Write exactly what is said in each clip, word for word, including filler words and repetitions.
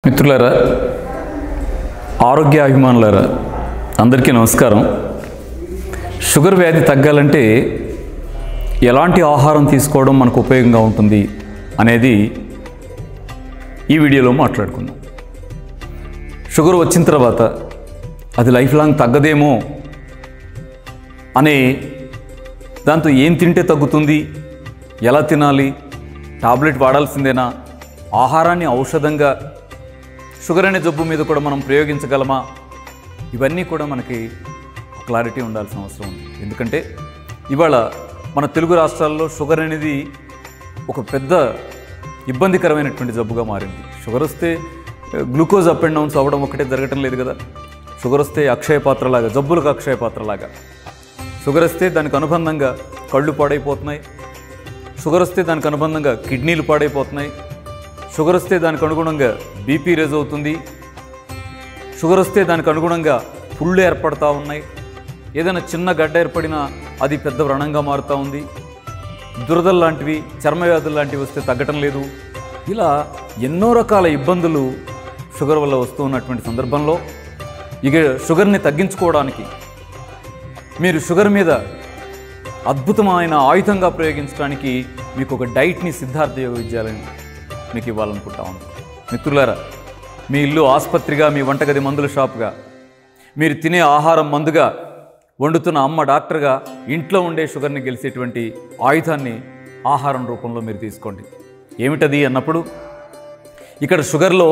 మిత్రులారా, ఆరోగ్య అభిమానులారా, అందరికీ నమస్కారం. షుగర్ వ్యాధి తగ్గాలంటే ఎలాంటి ఆహారం తీసుకోవడం మనకు ఉపయోగంగా ఉంటుంది అనేది ఈ వీడియోలో మాట్లాడుకుందాం. షుగర్ వచ్చిన తర్వాత అది లైఫ్ లాంగ్ తగ్గదేమో అనే దాంతో ఏం తింటే తగ్గుతుంది, ఎలా తినాలి, టాబ్లెట్ వాడాల్సిందేనా, ఆహారాన్ని ఔషధంగా షుగర్ అనే జబ్బు మీద కూడా మనం ప్రయోగించగలమా, ఇవన్నీ కూడా మనకి క్లారిటీ ఉండాల్సిన అవసరం ఉంది. ఎందుకంటే ఇవాళ మన తెలుగు రాష్ట్రాల్లో షుగర్ అనేది ఒక పెద్ద ఇబ్బందికరమైనటువంటి జబ్బుగా మారింది. షుగర్ వస్తే గ్లూకోజ్ అప్ అండ్ డౌన్స్ అవ్వడం ఒకటే జరగటం లేదు కదా. షుగర్ వస్తే అక్షయ పాత్రలాగా, జబ్బులకు అక్షయ పాత్రలాగా షుగర్ వస్తే దానికి అనుబంధంగా కళ్ళు పాడైపోతున్నాయి, షుగర్ వస్తే దానికి అనుబంధంగా కిడ్నీలు పాడైపోతున్నాయి, షుగర్ వస్తే దానికి అనుగుణంగా బీపీ రేజ్ అవుతుంది, షుగర్ వస్తే దానికి అనుగుణంగా పుళ్ళు ఏర్పడతా ఉన్నాయి, ఏదైనా చిన్న గడ్డ ఏర్పడినా అది పెద్ద వ్రణంగా మారుతూ ఉంది, దురదలు లాంటివి, చర్మవ్యాధులు లాంటివి వస్తే తగ్గటం లేదు. ఇలా ఎన్నో రకాల ఇబ్బందులు షుగర్ వల్ల వస్తూ ఉన్నటువంటి సందర్భంలో ఇక షుగర్ని తగ్గించుకోవడానికి మీరు షుగర్ మీద అద్భుతమైన ఆయుధంగా ప్రయోగించడానికి మీకు ఒక డైట్ని సిద్ధార్థ యోగ విద్యాలయం మీకు ఇవ్వాలనుకుంటా ఉన్నాను. మిత్రులారా, మీ ఇల్లు ఆసుపత్రిగా, మీ వంటగది మందుల షాప్గా, మీరు తినే ఆహారం మందుగా, వండుతున్న అమ్మ డాక్టర్గా ఇంట్లో ఉండే షుగర్ని గెలిచేటువంటి ఆయుధాన్ని ఆహారం రూపంలో మీరు తీసుకోండి. ఏమిటది అన్నప్పుడు ఇక్కడ షుగర్లో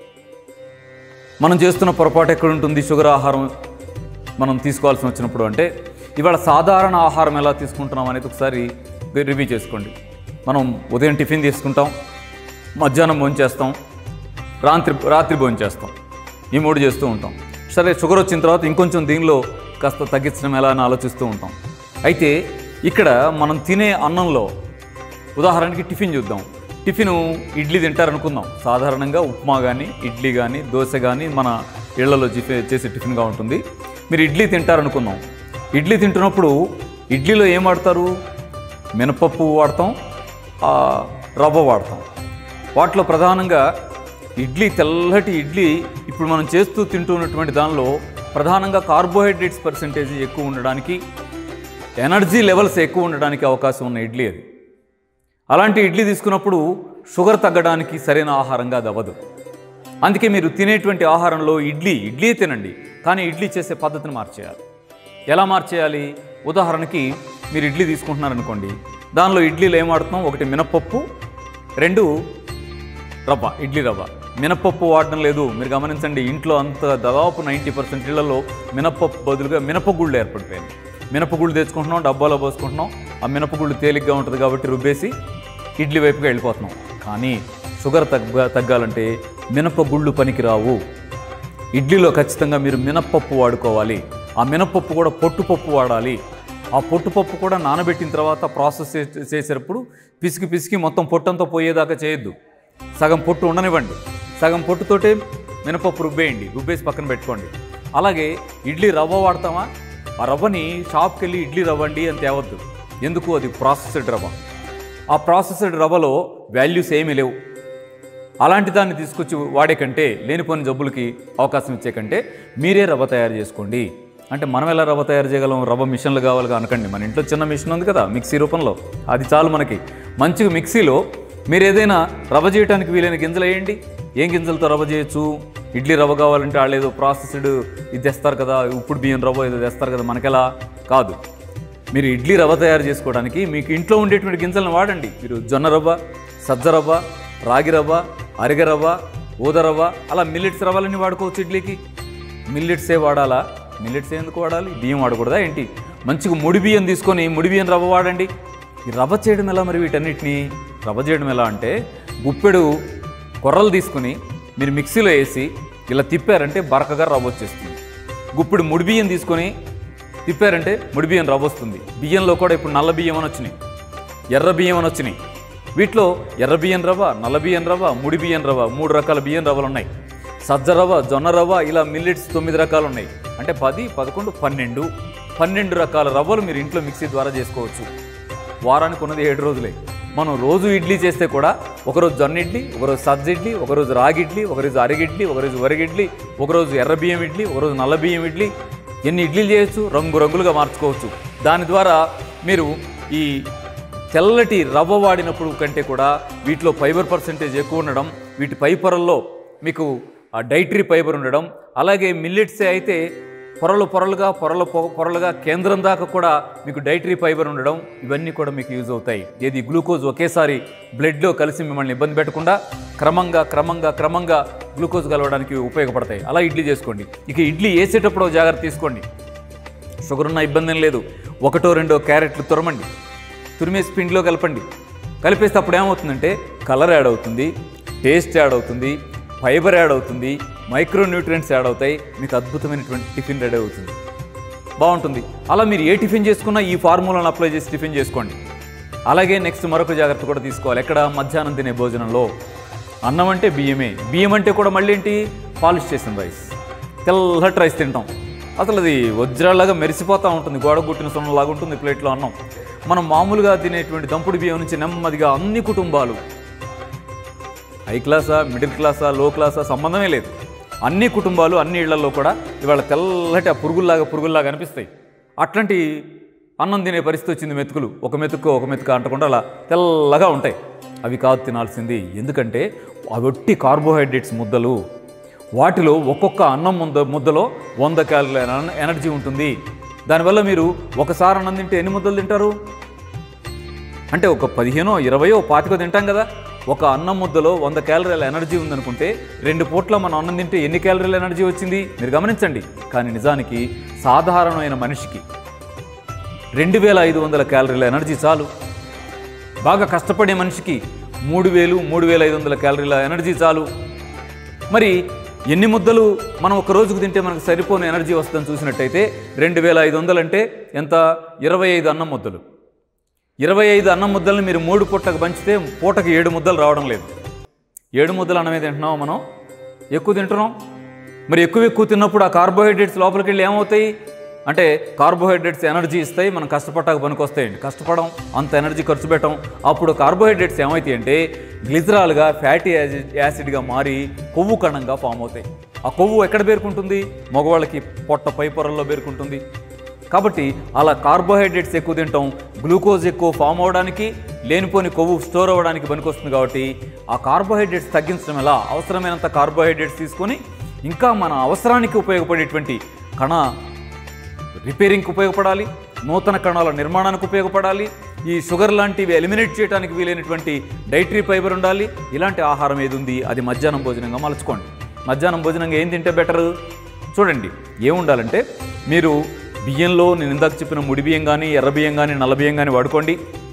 మనం చేస్తున్న పొరపాటు ఎక్కడ ఉంటుంది? షుగర్ ఆహారం మనం తీసుకోవాల్సి వచ్చినప్పుడు అంటే ఇవాళ సాధారణ ఆహారం ఎలా తీసుకుంటున్నాం అనేది ఒకసారి రివ్యూ చేసుకోండి. మనం ఉదయం టిఫిన్ తీసుకుంటాం, మధ్యాహ్నం భోంచేస్తాం, రాత్రి రాత్రి భోంచేస్తాం, ఈ మూడు చేస్తూ ఉంటాం. సరే, షుగర్ వచ్చిన తర్వాత ఇంకొంచెం దీనిలో కాస్త తగ్గించడం ఎలా అని ఆలోచిస్తూ ఉంటాం. అయితే ఇక్కడ మనం తినే అన్నంలో ఉదాహరణకి టిఫిన్ చూద్దాం. టిఫిన్ ఇడ్లీ తింటారనుకుందాం. సాధారణంగా ఉప్మా కానీ, ఇడ్లీ కానీ, దోశ కానీ మన ఇళ్లలో చేసే టిఫిన్గా ఉంటుంది. మీరు ఇడ్లీ తింటారనుకుందాం. ఇడ్లీ తింటున్నప్పుడు ఇడ్లీలో ఏం వాడతారు? మినపప్పు వాడతాం, రవ్వ వాడతాం. వాటిలో ప్రధానంగా ఇడ్లీ, తెల్లటి ఇడ్లీ ఇప్పుడు మనం చేస్తూ తింటున్నటువంటి దానిలో ప్రధానంగా కార్బోహైడ్రేట్స్ పర్సెంటేజ్ ఎక్కువ ఉండడానికి, ఎనర్జీ లెవెల్స్ ఎక్కువ ఉండడానికి అవకాశం ఉన్న ఇడ్లీ అది. అలాంటి ఇడ్లీ తీసుకున్నప్పుడు షుగర్ తగ్గడానికి సరైన ఆహారంగా అది అవ్వదు. అందుకే మీరు తినేటువంటి ఆహారంలో ఇడ్లీ ఇడ్లీ తినండి, కానీ ఇడ్లీ చేసే పద్ధతిని మార్చేయాలి. ఎలా మార్చేయాలి? ఉదాహరణకి మీరు ఇడ్లీ తీసుకుంటున్నారనుకోండి, దానిలో ఇడ్లీలో ఏం వాడుతున్నాం? ఒకటి మినపప్పు, రెండు రవ్వ, ఇడ్లీ రవ్వ. మినపప్పు వాడడం లేదు. మీరు గమనించండి, ఇంట్లో అంత దాదాపు నైంటీ పర్సెంట్ ఇళ్లలో మినపప్పు బదులుగా మినపగుళ్ళు ఏర్పడిపోయింది. మినపగుళ్ళు తెచ్చుకుంటున్నాం, డబ్బాలో పోసుకుంటున్నాం. ఆ మినపగుళ్ళు తేలిగ్గా ఉంటుంది కాబట్టి రుబ్బేసి ఇడ్లీ వైపుగా వెళ్ళిపోతున్నాం. కానీ షుగర్ తగ్గ తగ్గాలంటే మినపగుళ్ళు పనికిరావు. ఇడ్లీలో ఖచ్చితంగా మీరు మినపప్పు వాడుకోవాలి. ఆ మినపప్పు కూడా పొట్టుపప్పు వాడాలి. ఆ పొట్టుపప్పు కూడా నానబెట్టిన తర్వాత ప్రాసెస్ చేసేటప్పుడు పిసికి పిసికి మొత్తం పొట్టంతా పోయేదాకా చేయొద్దు. సగం పొట్టు ఉండనివ్వండి. సగం పొట్టుతోటే మినపప్పు రుబ్బేయండి, రుబ్బేసి పక్కన పెట్టుకోండి. అలాగే ఇడ్లీ రవ్వ వాడతామా? ఆ రవ్వని షాప్కి వెళ్ళి ఇడ్లీ రవ్వ అండి అని తేవద్దు. ఎందుకు? అది ప్రాసెస్డ్ రవ్వ. ఆ ప్రాసెస్డ్ రవ్వలో వాల్యూస్ ఏమీ లేవు. అలాంటి దాన్ని తీసుకొచ్చి వాడే కంటే, లేనిపోని జబ్బులకి అవకాశం ఇచ్చే కంటే మీరే రవ్వ తయారు చేసుకోండి. అంటే మనం ఎలా రవ్వ తయారు చేయగలం? రవ్వ మిషన్లు కావాలిగా అనకండి. మన ఇంట్లో చిన్న మిషన్ ఉంది కదా, మిక్సీ రూపంలో, అది చాలు మనకి. మంచిగా మిక్సీలో మీరు ఏదైనా రవ్వ చేయడానికి వీలైన గింజలు వేయండి. ఏం గింజలతో రవ్వ చేయొచ్చు? ఇడ్లీ రవ్వ కావాలంటే వాళ్ళు ఏదో ప్రాసెస్డ్ ఇది తెస్తారు కదా, ఉప్పుడు బియ్యం రవ్వ ఏదో తెస్తారు కదా, మనకెలా కాదు. మీరు ఇడ్లీ రవ్వ తయారు చేసుకోవడానికి మీకు ఇంట్లో ఉండేటువంటి గింజలను వాడండి. మీరు జొన్న రవ్వ, సజ్జ రవ్వ, రాగి రవ్వ, అరిగ రవ్వ, ఊద రవ్వ, అలా మిల్లెట్స్ రవ్వలన్నీ వాడుకోవచ్చు. ఇడ్లీకి మిల్లెట్సే వాడాలా? మిల్లెట్స్ ఎందుకు వాడాలి? బియ్యం వాడకూడదా ఏంటి? మంచిగా ముడి బియ్యం తీసుకొని ముడి బియ్యం రవ్వ వాడండి. ఈ రవ్వ చేయడం ఎలా? మరి వీటన్నిటినీ రవ్వ చేయడం ఎలా అంటే, గుప్పెడు కొర్రలు తీసుకుని మీరు మిక్సీలో వేసి ఇలా తిప్పారంటే బరకగా రవ్వ వచ్చేస్తుంది. గుప్పెడు ముడి బియ్యం తీసుకొని తిప్పారంటే ముడి బియ్యం రవ్వ వస్తుంది. బియ్యంలో కూడా ఇప్పుడు నల్ల బియ్యం అని వచ్చినాయి, ఎర్ర బియ్యం అని వచ్చినాయి. వీటిలో ఎర్ర బియ్యం రవ్వ, నల్ల బియ్యం రవ్వ, ముడి బియ్యం రవ్వ, మూడు రకాల బియ్యం రవ్వలు ఉన్నాయి. సజ్జ రవ్వ, జొన్న రవ్వ, ఇలా మిల్లెట్స్ తొమ్మిది రకాలు ఉన్నాయి. అంటే పది, పదకొండు, పన్నెండు పన్నెండు రకాల రవ్వలు మీరు ఇంట్లో మిక్సీ ద్వారా చేసుకోవచ్చు. వారానికి ఉన్నది ఏడు రోజులే. మనం రోజు ఇడ్లీ చేస్తే కూడా ఒకరోజు జొన్న ఇడ్లీ, ఒకరోజు సజ్జ ఇడ్లీ, ఒకరోజు రాగి ఇడ్లీ, ఒకరోజు అరగిడ్లీ, ఒకరోజు వరిగిడ్లీ, ఒకరోజు ఎర్ర బియ్యం ఇడ్లీ, ఒకరోజు నల్ల బియ్యం ఇడ్లీ, ఎన్ని ఇడ్లీలు చేయొచ్చు, రంగు రంగులుగా మార్చుకోవచ్చు. దాని ద్వారా మీరు ఈ తెల్లటి రవ్వ వాడినప్పుడు కంటే కూడా వీటిలో ఫైబర్ పర్సెంటేజ్ ఎక్కువ ఉండడం, వీటి పై పొరల్లో మీకు డైటరీ ఫైబర్ ఉండడం, అలాగే మిల్లెట్సే అయితే పొరలు పొరలుగా పొరల పొరలుగా కేంద్రం దాకా కూడా మీకు డైటరీ ఫైబర్ ఉండడం, ఇవన్నీ కూడా మీకు యూజ్ అవుతాయి. ఏది గ్లూకోజ్ ఒకేసారి బ్లడ్లో కలిసి మిమ్మల్ని ఇబ్బంది పెట్టకుండా క్రమంగా క్రమంగా క్రమంగా గ్లూకోజ్ కలవడానికి ఉపయోగపడతాయి. అలా ఇడ్లీ చేసుకోండి. ఇక ఇడ్లీ వేసేటప్పుడు జాగ్రత్త తీసుకోండి. షుగర్ ఉన్న ఇబ్బంది ఏం లేదు. ఒకటో రెండో క్యారెట్లు తురమండి, తురిమేసి పిండిలో కలపండి. కలిపేస్తే అప్పుడు ఏమవుతుందంటే కలర్ యాడ్ అవుతుంది, టేస్ట్ యాడ్ అవుతుంది, ఫైబర్ యాడ్ అవుతుంది, మైక్రో న్యూట్రియంట్స్ యాడ్ అవుతాయి. మీకు అద్భుతమైనటువంటి టిఫిన్ రెడీ అవుతుంది, బాగుంటుంది. అలా మీరు ఏ టిఫిన్ చేసుకున్నా ఈ ఫార్ములాను అప్లై చేసి టిఫిన్ చేసుకోండి. అలాగే నెక్స్ట్ మరొక జాగ్రత్త కూడా తీసుకోవాలి. ఎక్కడ? మధ్యాహ్నం తినే భోజనంలో. అన్నం అంటే బియ్యమే, బియ్యం అంటే కూడా మళ్ళీ ఏంటి? పాలిష్ చేసిన రైస్, తెల్లటి రైస్ తింటాం. అసలు అది వజ్రాలాగా మెరిసిపోతూ ఉంటుంది, గోడ గుట్టిన సొన్నలాగా ఉంటుంది ప్లేట్లో అన్నం. మనం మామూలుగా తినేటువంటి దంపుడు బియ్యం నుంచి నెమ్మదిగా అన్ని కుటుంబాలు, హై క్లాసా, మిడిల్ క్లాసా, లో క్లాసా సంబంధమే లేదు, అన్ని కుటుంబాలు అన్ని ఇళ్లలో కూడా ఇవాళ తెల్లటి ఆ పురుగుల్లాగా పురుగుల్లాగా అనిపిస్తాయి. అట్లాంటి అన్నం తినే పరిస్థితి వచ్చింది. మెతుకులు ఒక మెతుకు ఒక మెతుకు అంటకుండా అలా తెల్లగా ఉంటాయి. అవి కాదు తినాల్సింది. ఎందుకంటే అవి ఒట్టి కార్బోహైడ్రేట్స్ ముద్దలు. వాటిలో ఒక్కొక్క అన్నం ముద్ద ముద్దలో వంద క్యాలరీల ఎనర్జీ ఉంటుంది. దానివల్ల మీరు ఒకసారి అన్నం తింటే ఎన్ని ముద్దలు తింటారు? అంటే ఒక పదిహేనో ఇరవయో పాతికో తింటాం కదా. ఒక అన్నం ముద్దలో వంద క్యాలరీల ఎనర్జీ ఉందనుకుంటే రెండు పూట్ల మనం అన్నం తింటే ఎన్ని క్యాలరీల ఎనర్జీ వచ్చింది మీరు గమనించండి. కానీ నిజానికి సాధారణమైన మనిషికి రెండు వేల ఐదు వందల క్యాలరీల ఎనర్జీ చాలు. బాగా కష్టపడే మనిషికి మూడు వేలు మూడు వేల ఐదు వందల క్యాలరీల ఎనర్జీ చాలు. మరి ఎన్ని ముద్దలు మనం ఒక రోజుకు తింటే మనకు సరిపోని ఎనర్జీ వస్తుందని చూసినట్టయితే రెండు వేల ఐదు వందలు అంటే ఎంత? ఇరవై ఐదు అన్నం ముద్దలు. ఇరవై ఐదు అన్నం ముద్దలను మీరు మూడు పూటకు పంచితే పూటకు ఏడు ముద్దలు రావడం లేదు. ఏడు ముద్దలు అన్నమే తింటున్నాం మనం, ఎక్కువ తింటున్నాం. మరి ఎక్కువ ఎక్కువ తిన్నప్పుడు ఆ కార్బోహైడ్రేట్స్ లోపలికి వెళ్ళి ఏమవుతాయి అంటే కార్బోహైడ్రేట్స్ ఎనర్జీ ఇస్తాయి, మనం కష్టపడ్డాక పనికి వస్తాయండి. కష్టపడం, అంత ఎనర్జీ ఖర్చు పెట్టడం. అప్పుడు కార్బోహైడ్రేట్స్ ఏమవుతాయి అంటే గ్లిజరాల్గా ఫ్యాటీ యాసిడ్గా మారి కొవ్వు కణంగా ఫామ్ అవుతాయి. ఆ కొవ్వు ఎక్కడ పేరుకుంటుంది? మగవాళ్ళకి పొట్ట పై పొరల్లో పేరుకుంటుంది. కాబట్టి అలా కార్బోహైడ్రేట్స్ ఎక్కువ తింటాం, గ్లూకోజ్ ఎక్కువ ఫామ్ అవ్వడానికి, లేనిపోని కొవ్వు స్టోర్ అవ్వడానికి పనికొస్తుంది. కాబట్టి ఆ కార్బోహైడ్రేట్స్ తగ్గించడం ఎలా? అవసరమైనంత కార్బోహైడ్రేట్స్ తీసుకొని ఇంకా మన అవసరానికి ఉపయోగపడేటువంటి కణ రిపేరింగ్కి ఉపయోగపడాలి, నూతన కణాల నిర్మాణానికి ఉపయోగపడాలి, ఈ షుగర్ లాంటివి ఎలిమినేట్ చేయడానికి వీలైనటువంటి డైటరీ ఫైబర్ ఉండాలి. ఇలాంటి ఆహారం ఏది ఉంది అది మధ్యాహ్నం భోజనంగా మలుచుకోండి. మధ్యాహ్నం భోజనంగా ఏం తింటే బెటరు చూడండి. ఏముండాలంటే మీరు బియ్యంలో నేను ఇందాక చెప్పిన ముడి బియ్యం కానీ, ఎర్ర బియ్యం కానీ, నల్ల బియ్యం కానీ వాడుకోండి.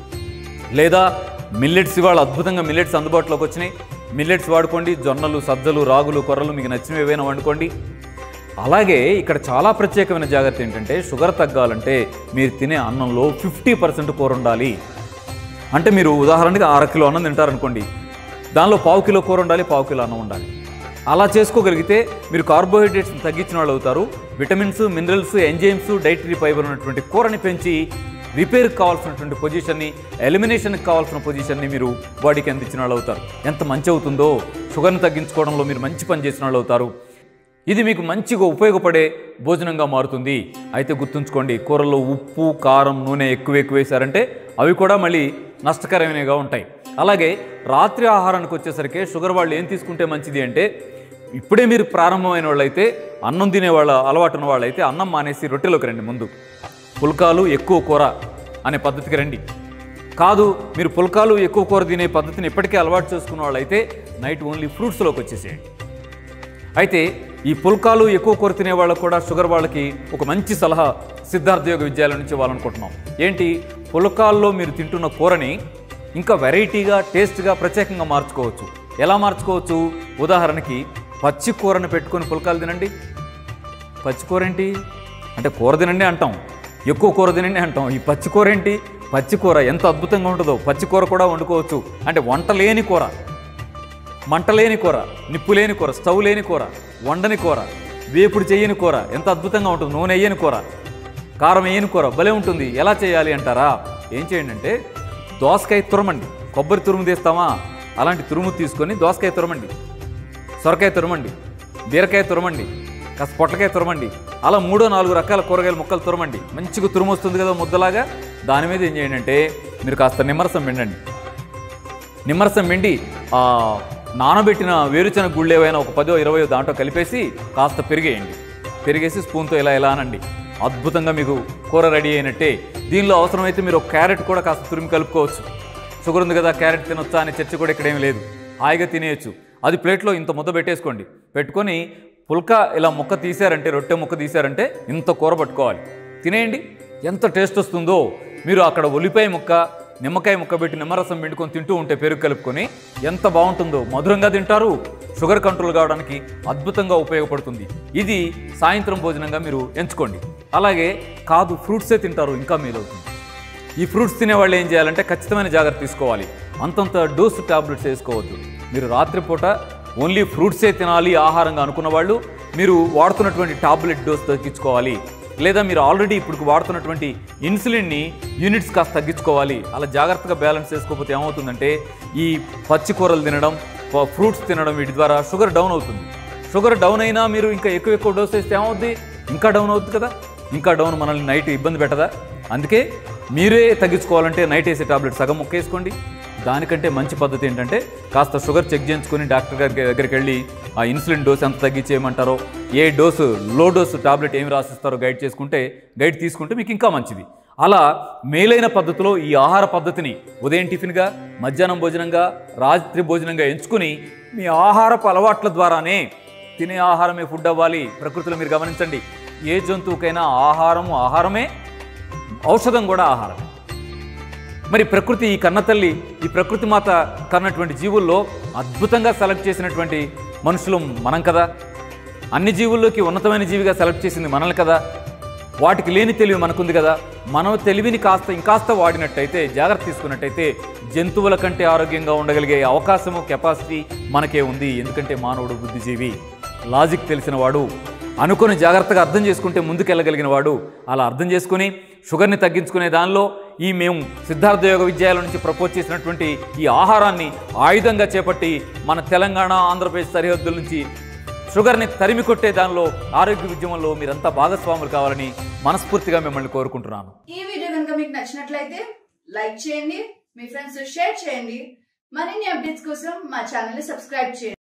లేదా మిల్లెట్స్, ఇవాళ అద్భుతంగా మిల్లెట్స్ అందుబాటులోకి వచ్చినాయి, మిల్లెట్స్ వాడుకోండి. జొన్నలు, సజ్జలు, రాగులు, కొర్రలు మీకు నచ్చినవి ఏవైనా వండుకోండి. అలాగే ఇక్కడ చాలా ప్రత్యేకమైన జాగ్రత్త ఏంటంటే షుగర్ తగ్గాలంటే మీరు తినే అన్నంలో ఫిఫ్టీ పర్సెంట్ కూర ఉండాలి. అంటే మీరు ఉదాహరణకి అర కిలో అన్నం తింటారనుకోండి, దానిలో పావు కిలో కూర ఉండాలి, పావు కిలో అన్నం ఉండాలి. అలా చేసుకోగలిగితే మీరు కార్బోహైడ్రేట్స్ని తగ్గించిన వాళ్ళు అవుతారు. Vitamins, minerals, enzymes, dietary fibre ఉన్నటువంటి కూరని పెంచి రిపేర్కి కావాల్సినటువంటి పొజిషన్ని, ఎలిమినేషన్కి కావాల్సిన పొజిషన్ని మీరు బాడీకి అందించిన వాళ్ళు అవుతారు. ఎంత మంచి అవుతుందో, షుగర్ని తగ్గించుకోవడంలో మీరు మంచి పని చేసిన వాళ్ళు అవుతారు. ఇది మీకు మంచిగా ఉపయోగపడే భోజనంగా మారుతుంది. అయితే గుర్తుంచుకోండి, కూరల్లో ఉప్పు, కారం, నూనె ఎక్కువ ఎక్కువ వేశారంటే అవి కూడా మళ్ళీ నష్టకరమైనవిగా ఉంటాయి. అలాగే రాత్రి ఆహారానికి వచ్చేసరికి షుగర్ వాళ్ళు ఏం తీసుకుంటే మంచిది అంటే, ఇప్పుడే మీరు ప్రారంభమైన వాళ్ళైతే, అన్నం తినేవాళ్ళ అలవాటు ఉన్న వాళ్ళైతే అన్నం మానేసి రొట్టెలోకి రండి. ముందు పుల్కాలు ఎక్కువ కూర అనే పద్ధతికి రండి. కాదు మీరు పుల్కాలు ఎక్కువ కూర తినే పద్ధతిని ఇప్పటికే అలవాటు చేసుకున్న వాళ్ళైతే నైట్ ఓన్లీ ఫ్రూట్స్లోకి వచ్చేసేయండి. అయితే ఈ పుల్కాలు ఎక్కువ కూర తినే వాళ్ళకు కూడా షుగర్ వాళ్ళకి ఒక మంచి సలహా సిద్ధార్థ యోగ విద్యాలయం నుంచి ఇవ్వాలనుకుంటున్నాం. ఏంటి? పుల్కాల్లో మీరు తింటున్న కూరని ఇంకా వెరైటీగా, టేస్ట్గా, ప్రత్యేకంగా మార్చుకోవచ్చు. ఎలా మార్చుకోవచ్చు? ఉదాహరణకి పచ్చి కూరని పెట్టుకొని పుల్కాలు తినండి. పచ్చి కూర ఏంటి అంటే కూర తినండి అంటాం, ఎక్కువ కూర తినండి అంటాం. ఈ పచ్చి కూర ఏంటి? పచ్చి కూర ఎంత అద్భుతంగా ఉంటుందో. పచ్చి కూర కూడా వండుకోవచ్చు. అంటే వంట లేని కూర, మంట లేని కూర, నిప్పు లేని కూర, స్టవ్ లేని కూర, వండని కూర, వేపుడు చేయని కూర ఎంత అద్భుతంగా ఉంటుంది. నూనె వేయని కూర, కారం వేయని కూర భలే ఉంటుంది. ఎలా చేయాలి అంటారా? ఏం చేయండి అంటే దోసకాయ తురమండి. కొబ్బరి తురుము తీస్తామా అలాంటి తురుము తీసుకొని దోసకాయ తురమండి, సొరకాయ తురమండి, బీరకాయ తురమండి, కాస్త పొట్లకాయ తురమండి, అలా మూడో నాలుగు రకాల కూరగాయల ముక్కలు తురమండి. మంచిగా తురుము వస్తుంది కదా ముద్దలాగా. దాని మీద ఏం చేయండి అంటే మీరు కాస్త నిమ్మరసం పిండండి. నిమ్మరసం పిండి ఆ నానబెట్టిన వేరుచెనగ గుళ్ళు ఏవైనా ఒక పదో ఇరవయో దాంట్లో కలిపేసి కాస్త పెరిగేయండి. పెరిగేసి స్పూన్తో ఇలా ఇలా అనండి. అద్భుతంగా మీకు కూర రెడీ అయినట్టే. దీనిలో అవసరమైతే మీరు ఒక క్యారెట్ కూడా కాస్త తురిమి కలుపుకోవచ్చు. షుగర్ ఉంది కదా క్యారెట్ తినొచ్చా అనే చర్చ కూడా ఇక్కడ ఏమీ లేదు, హాయిగా తినేయచ్చు. అది ప్లేట్లో ఇంత ముద్ద పెట్టేసుకోండి. పెట్టుకొని పుల్కా ఇలా ముక్క తీశారంటే, రొట్టె ముక్క తీశారంటే ఇంత కూర పట్టుకోవాలి, తినేయండి. ఎంత టేస్ట్ వస్తుందో. మీరు అక్కడ ఉల్లిపాయ ముక్క నిమ్మకాయ ముక్క పెట్టి నిమ్మరసం పిండుకొని తింటూ ఉంటే పెరుగు కలుపుకొని ఎంత బాగుంటుందో. మధురంగా తింటారు, షుగర్ కంట్రోల్ కావడానికి అద్భుతంగా ఉపయోగపడుతుంది. ఇది సాయంత్రం భోజనంగా మీరు ఎంచుకోండి. అలాగే కాదు ఫ్రూట్సే తింటారు, ఇంకా మేలవుతుంది. ఈ ఫ్రూట్స్ తినేవాళ్ళు ఏం చేయాలంటే ఖచ్చితమైన జాగ్రత్త తీసుకోవాలి. అంతంత డోసు టాబ్లెట్స్ వేసుకోవద్దు. మీరు రాత్రిపూట ఓన్లీ ఫ్రూట్సే తినాలి ఆహారంగా అనుకున్న వాళ్ళు మీరు వాడుతున్నటువంటి టాబ్లెట్ డోస్ తగ్గించుకోవాలి. లేదా మీరు ఆల్రెడీ ఇప్పుడు వాడుతున్నటువంటి ఇన్సులిన్ని యూనిట్స్ కాస్త తగ్గించుకోవాలి. అలా జాగ్రత్తగా బ్యాలెన్స్ చేసుకోకపోతే ఏమవుతుందంటే ఈ పచ్చి కూరలు తినడం, ఫ్రూట్స్ తినడం వీటి ద్వారా షుగర్ డౌన్ అవుతుంది. షుగర్ డౌన్ అయినా మీరు ఇంకా ఎక్కువ ఎక్కువ డోస్ వేస్తే ఏమవుద్ది? ఇంకా డౌన్ అవుతుంది కదా. ఇంకా డౌన్ మనల్ని నైట్ ఇబ్బంది పెట్టదా? అందుకే మీరే తగ్గించుకోవాలంటే నైట్ వేసే టాబ్లెట్ సగం ముక్క వేసుకోండి. దానికంటే మంచి పద్ధతి ఏంటంటే కాస్త షుగర్ చెక్ చేయించుకొని డాక్టర్ గారి దగ్గరికి వెళ్ళి ఆ ఇన్సులిన్ డోస్ ఎంత తగ్గించేయమంటారో, ఏ డోసు లో డోసు టాబ్లెట్ ఏమి రాసిస్తారో గైడ్ చేసుకుంటే గైడ్ తీసుకుంటే మీకు ఇంకా మంచిది. అలా మేలైన పద్ధతిలో ఈ ఆహార పద్ధతిని ఉదయం టిఫిన్గా, మధ్యాహ్నం భోజనంగా, రాత్రి భోజనంగా ఎంచుకుని మీ ఆహారపు అలవాట్ల ద్వారానే తినే ఆహారమే ఫుడ్ అవ్వాలి. ప్రకృతిలో మీరు గమనించండి, ఏ జంతువుకైనా ఆహారము ఆహారమే, ఔషధం కూడా ఆహారమే. మరి ప్రకృతి ఈ కన్నతల్లి, ఈ ప్రకృతి మాత కన్నటువంటి జీవుల్లో అద్భుతంగా సెలెక్ట్ చేసినటువంటి మనుషులు మనం కదా. అన్ని జీవుల్లోకి ఉన్నతమైన జీవిగా సెలెక్ట్ చేసింది మనల్ని కదా. వాటికి లేని తెలివి మనకుంది కదా. మనం తెలివిని కాస్త ఇంకాస్త వాడినట్టయితే, జాగ్రత్త తీసుకున్నట్టయితే జంతువుల కంటే ఆరోగ్యంగా ఉండగలిగే అవకాశము, కెపాసిటీ మనకే ఉంది. ఎందుకంటే మానవుడు బుద్ధిజీవి, లాజిక్ తెలిసిన వాడు, అనుకుని జాగ్రత్తగా అర్థం చేసుకుంటే ముందుకెళ్ళగలిగిన వాడు. అలా అర్థం చేసుకుని షుగర్ని తగ్గించుకునే దానిలో ఈ మేము సిద్ధార్థ యోగ విద్యాలయం నుంచి ప్రపోజ్ చేసినటువంటి ఈ ఆహారాన్ని ఆయుధంగా చేపట్టి మన తెలంగాణ, ఆంధ్రప్రదేశ్ సరిహద్దుల నుంచి షుగర్ని తరిమి కొట్టే దానిలో, ఆరోగ్య ఉద్యమంలో మీరంతా భాగస్వాములు కావాలని మనస్ఫూర్తిగా మిమ్మల్ని కోరుకుంటున్నాను. ఈ వీడియో కనుక మీకు నచ్చినట్లయితే లైక్ చేయండి, మీ ఫ్రెండ్స్ షేర్ చేయండి. మరిన్ని అప్డేట్స్ కోసం మా ఛానల్ ని సబ్స్క్రైబ్ చేయండి.